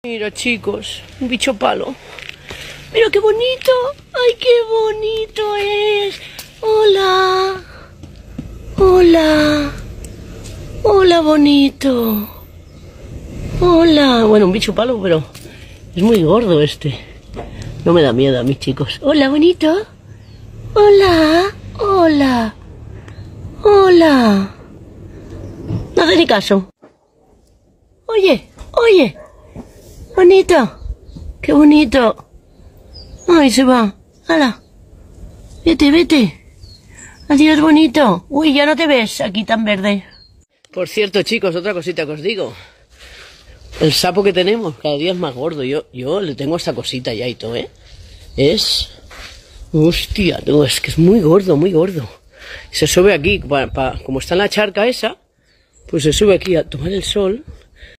Mira, chicos, un bicho palo. Mira qué bonito. Ay, qué bonito es. Hola. Hola. Hola, bonito. Hola. Bueno, un bicho palo, pero es muy gordo este. No me da miedo a mí, chicos. Hola, bonito. Hola. Hola. Hola. No hace ni caso. Oye, oye. Bonito. Qué bonito. Ay, se va. ¡Hala! Vete, vete. Adiós, bonito. Uy, ya no te ves aquí tan verde. Por cierto, chicos, otra cosita que os digo. El sapo que tenemos cada día es más gordo. Yo le tengo esta cosita ya y todo, ¿eh? Es... Hostia, no, es que es muy gordo, muy gordo. Se sube aquí, como está en la charca esa, pues se sube aquí a tomar el sol.